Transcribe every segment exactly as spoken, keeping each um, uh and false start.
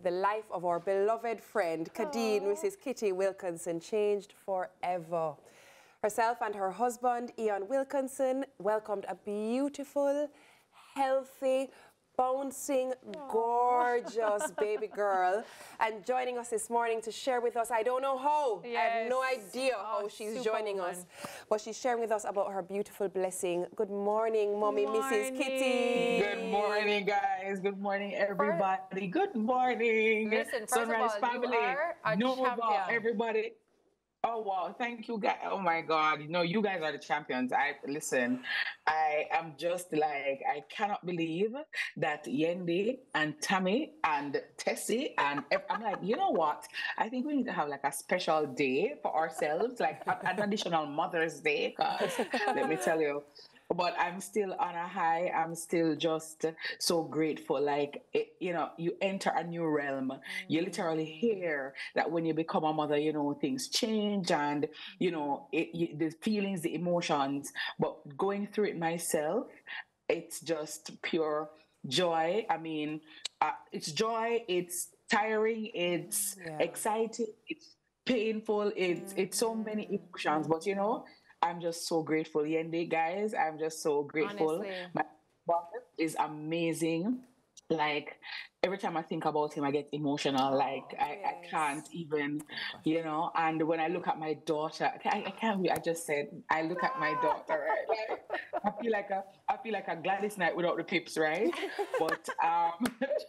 the life of our beloved friend, Khadine Missus Kitty Wilkinson, changed forever. Herself and her husband, Ian Wilkinson, welcomed a beautiful, healthy, bouncing, gorgeous baby girl, and joining us this morning to share with us, I don't know how, yes. I have no idea how oh, she's joining woman. us, but she's sharing with us about her beautiful blessing. Good morning, Mommy Missus Kitty. Good morning, guys. Good morning, everybody. Good morning. Listen, first Sunrise of all, family. You are a Nova, champion. Everybody. Oh wow, thank you guys. Oh my God, you know, you guys are the champions. I listen, I am just like, I cannot believe that Yendi and Tami and Tessie and I'm like, you know what? I think we need to have like a special day for ourselves, like an additional Mother's Day, because let me tell you. But I'm still on a high. I'm still just so grateful. Like, it, you know, you enter a new realm. Mm. You literally hear that when you become a mother, you know, things change and, you know, it, you, the feelings, the emotions. But going through it myself, it's just pure joy. I mean, uh, it's joy. It's tiring. It's yeah. exciting. It's painful. It's, mm. it's so many emotions. But, you know, I'm just so grateful, Yendi, guys. I'm just so grateful. Honestly. My father is amazing. Like, every time I think about him, I get emotional. Like, oh, I, yes. I can't even, you know. And when I look at my daughter, I, I can't. I just said, I look at my daughter, right? Like, I feel like a, I feel like a Gladys Knight without the pips, right? But, um,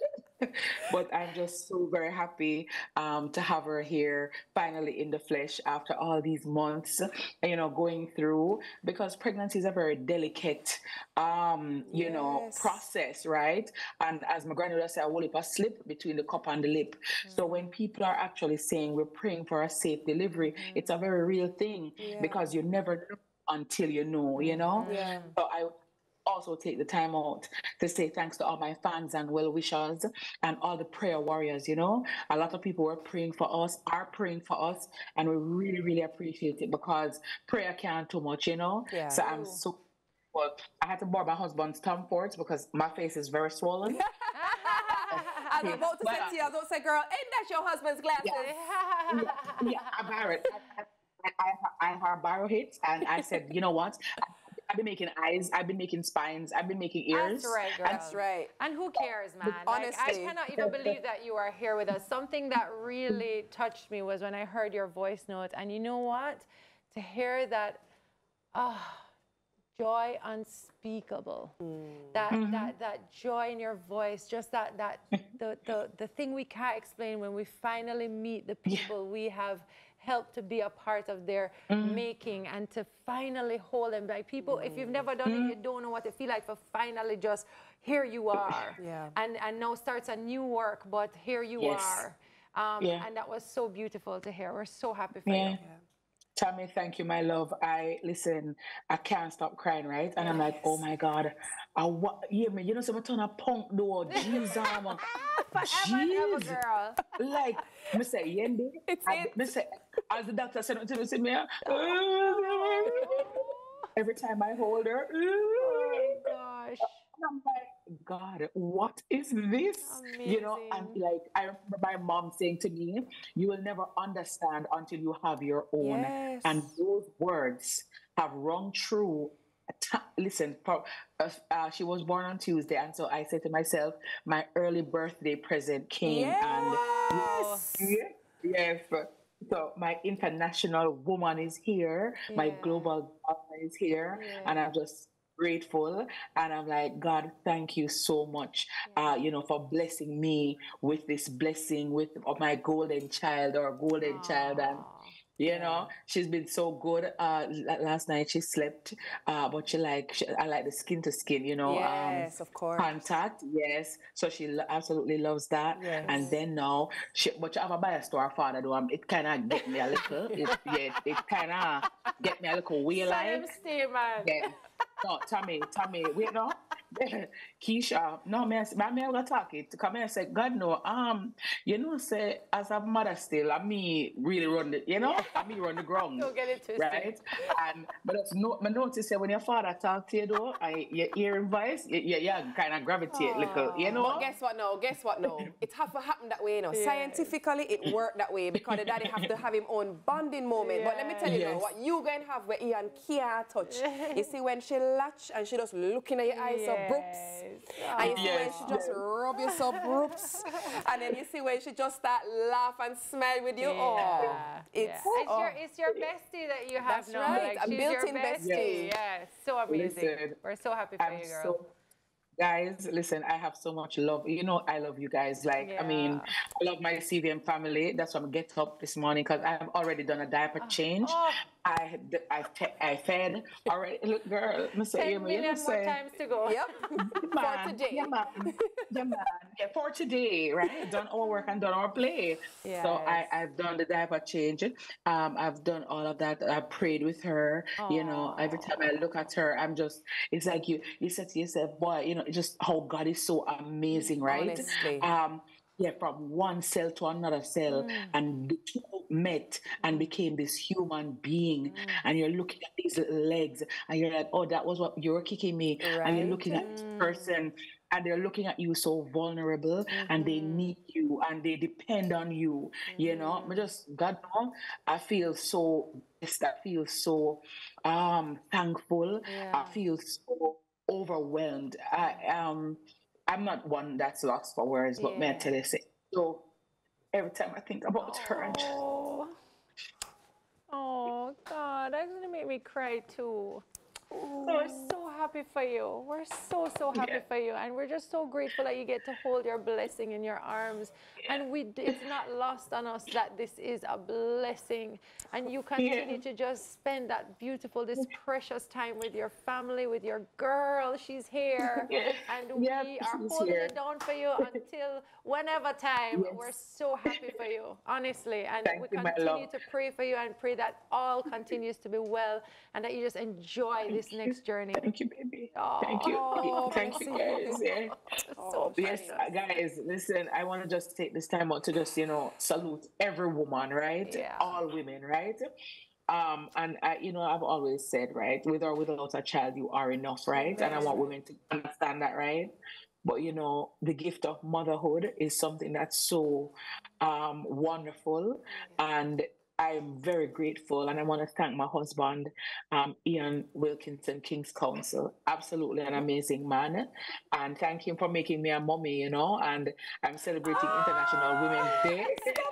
but I'm just so very happy um, to have her here, finally in the flesh after all these months, you know, going through, because pregnancy is a very delicate, um, you yes. know, process, right? And as my grandmother said, I will a slip between the cup and the lip. Mm. So when people are actually saying we're praying for a safe delivery, mm. it's a very real thing yeah. because you never know until you know, you know? Yeah. So I also take the time out to say thanks to all my fans and well-wishers and all the prayer warriors, you know. A lot of people were praying for us, are praying for us, and we really, really appreciate it because prayer can't too much, you know. Yeah. So I'm so well, I had to borrow my husband's Tom Fords because my face is very swollen. I was about to say to you, I was about to say, girl, ain't that your husband's glasses? Yeah, yeah, yeah I borrow it. I, I, I, I, I borrow it, and I said, you know what? I've been making eyes, I've been making spines, I've been making ears. That's right, girl. That's right. And who cares, man? Honestly. Like, I cannot even believe that you are here with us. Something that really touched me was when I heard your voice note. And you know what? To hear that, ah, oh, joy unspeakable. Mm. That mm-hmm. that that joy in your voice, just that that the, the the thing we can't explain when we finally meet the people yeah. we have helped to be a part of their mm. making, and to finally hold them. Like people, mm. if you've never done mm. it, you don't know what it feels like. For finally, just here you are, yeah. and and now starts a new work. But here you yes. are, um, yeah. and that was so beautiful to hear. We're so happy for yeah. you. Yeah. Tami, thank you, my love. I listen. I can't stop crying, right? And yes. I'm like, oh my God, I wa- yeah, man. You know, some ton of punk though. Jeez, um, Forever, ever, girl. Like, me say, Yendi. It's I, it. Me say, as the doctor said to me, say me, every time I hold her, oh gosh. I'm like, God, what is this? Amazing. You know, and like I remember my mom saying to me, you will never understand until you have your own. Yes. And those words have rung true. Listen, uh, uh, she was born on Tuesday, and so I said to myself, my early birthday present came. Yes. And yes, so my international woman is here, yeah. my global partner is here, yeah. and I'm just grateful, and I'm like, God, thank you so much, yeah. uh, you know, for blessing me with this blessing with my golden child or golden Aww. child, and you yeah. know, she's been so good. Uh, last night she slept, uh, but she like, she, I like the skin to skin, you know, yes, um, of course, contact, yes. So she lo- absolutely loves that. Yes. And then now, she, but you have a bias to her father, though. Um, it kind of get me a little. It, yeah, it kind of get me a little way like. Stay, man. Yeah. No, Tami, Tami, wait, no. Keisha, no, me, I me, I gonna talk it. Come here and say, God, no, um, you know, say, as a mother still, I me really run the, you know, I me run the ground, Don't get it twisted. right? And, but it's no, I notice that when your father talk to you, though, I, your hearing voice, you, you, you kind of gravitate, little, you know? But guess what now? Guess what now? It have to happen that way, you know. Yes. Scientifically, it worked that way because the daddy have to have him own bonding moment. But let me tell you Yes. now, what you going to have where Ian can't touch. You see when she latch and she just looking at your eyes so broops. And you see Yes. when she just rub you so broops. And then you see when she just start laugh and smile with you. Yeah. Oh, it's, yeah. oh. it's, your, it's your bestie that you have That's now. right, Like, a she's your built-in bestie. bestie. Yeah, so amazing. Listen, We're so happy for I'm you, girl. so, guys, listen, I have so much love. You know, I love you guys. Like, I mean, Yeah. I love my C V M family. That's why I'm get up this morning because I've already done a diaper change. Oh. I, I, fe- I fed already. Look, girl, me say, Ten you know, you million know, more say, times to go. Yep. yeah, man, For today. yeah, man, yeah, man. Yeah, for today, right? Done our work and done our play. So I, Yes. I've done the diaper change. Um, I've done all of that. I prayed with her. You know, every time I look at her, I'm just. It's like you. You said to yourself, boy, you know, just how God is so amazing, right? Honestly. Um, yeah, from one cell to another cell, and the two met and became this human being. And you're looking at these little legs, and you're like, oh, that was what you were kicking me. And you're Right. looking at this person, and they're looking at you so vulnerable, and they need you, and they depend on you. You know, but just God, know, I feel so blessed. I feel so um thankful. Yeah. I feel so overwhelmed. I um. I'm not one that's lost for words, but may I Yeah. tell you, say, so every time I think about her, I just, Oh. Oh, God, that's going to make me cry too. We're so happy for you. We're so, so happy Yeah. for you. And we're just so grateful that you get to hold your blessing in your arms. And we, it's not lost on us that this is a blessing. And you continue Yeah. to just spend that beautiful, this precious time with your family, with your girl. She's here. Yeah. And Yeah, we are she's holding here. it down for you until whenever time. Yes. We're so happy for you, honestly. And Thank we you, my continue love. to pray for you and pray that all continues to be well and that you just enjoy this next journey. Thank you, baby. Oh, Thank you. Oh, Thank you, guys. Yeah. so Yes, precious. uh, guys, listen, I want to just take this time out to just, you know, salute every woman, right? Yeah. All women, right? Um, and I, you know, I've always said, right, with or without a child, you are enough, right? And I want women to understand that, right? But you know, the gift of motherhood is something that's so um, wonderful, and I'm very grateful. And I want to thank my husband, um, Ian Wilkinson, King's Counsel, absolutely an amazing man, and thank him for making me a mommy. You know, and I'm celebrating International Women's Day.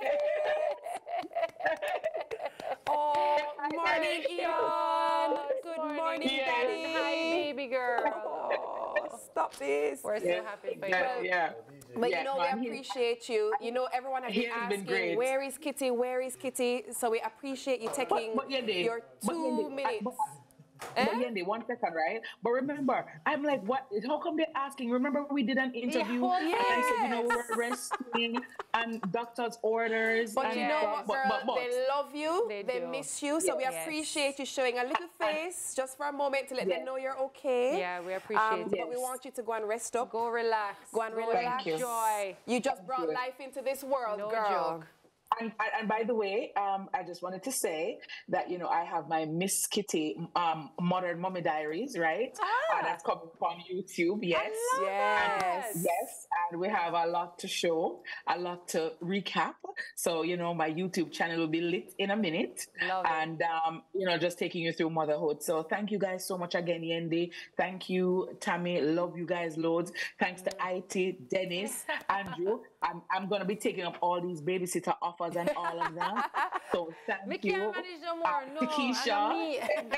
Oh, morning, Ian. Good morning, Ian. Daddy. Hi, baby girl. Oh, stop this. We're so Yeah, happy for yeah, you. yeah. But Yeah, you know, man, we he- appreciate you. You know, everyone has he been has been asking, great. where is Kitty? Where is Kitty? So we appreciate you taking but Yende, your but two Yende, I- minutes. but- Eh? But Yende, one second, right? But remember, I'm like, what? How come they're asking? Remember, we did an interview, well, and I said, you know, we yes. were resting and doctor's orders. But and you know stuff, what, but, girl? but, but, They love you. They They, do. miss you. So we Yes. appreciate you showing a little face just for a moment to let Yes. them know you're okay. Yeah, we appreciate Um, it. But we Yes. want you to go and rest up. Go relax. Go and Go relax. Thank you. enjoy. You just brought you. life into this world, No girl. joke. And, and, and by the way, um, I just wanted to say that, you know, I have my Miss Kitty um, Modern Mommy Diaries, right? Ah. Uh, that's coming from YouTube, yes. love Yes. it. Yes, and we have a lot to show, a lot to recap. So, you know, my YouTube channel will be lit in a minute. Love it. and, um, you know, just taking you through motherhood. So thank you guys so much again, Yendi. Thank you, Tami. Love you guys loads. Thanks to I T, Dennis, Andrew. I'm, I'm going to be taking up all these babysitter offers and all of that. So thank Me you. can't manage no more. Uh, No, Keisha. and me.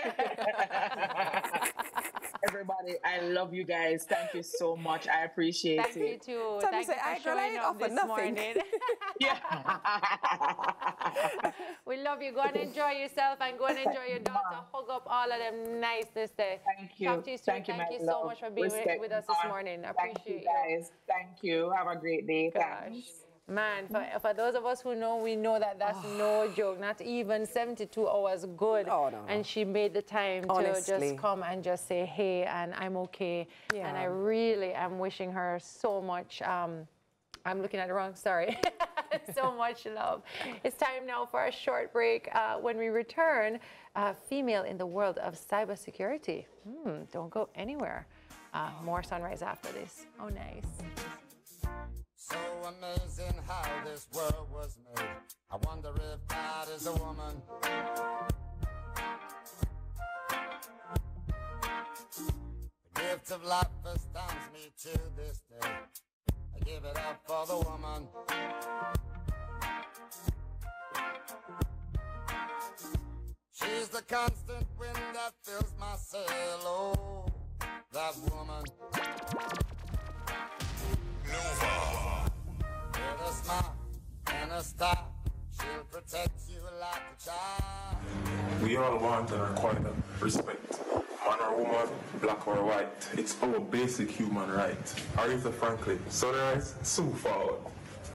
Everybody, I love you guys. Thank you so much. I appreciate Thank it. you too. Tami Thank say, you "I for girl, I showing ain't up offer this nothing." morning. Yeah. We love you. Go and enjoy yourself and go and enjoy your daughter. Hug up all of them niceness there. Thank you. Talk to you soon. Thank you, Thank my you so love. much for being with, Respect, with us this man. morning. I Thank appreciate you, guys. Thank you. Have a great day. Gosh. Thanks. Man, for, for those of us who know, we know that that's oh. no joke. Not even seventy-two hours good. Oh, no, no. And she made the time Honestly. to just come and just say, hey, and I'm okay. Yeah. And I really am wishing her so much. Um, I'm looking at the wrong, sorry. So much love. It's time now for a short break. Uh, when we return, uh, female in the world of cybersecurity. Hmm, don't go anywhere. Uh, more Sunrise after this. Oh, nice. So amazing how this world was made. I wonder if that is a woman. The gift of life astounds me to this day. I give it up for the woman. She's the constant wind that fills my sail. Oh, that woman. Nova. With a smile and a star, she'll protect you like a child. We all want and require respect. Man or woman, black or white. It's our basic human right. Aretha Franklin, Sunrise, Sue Forward.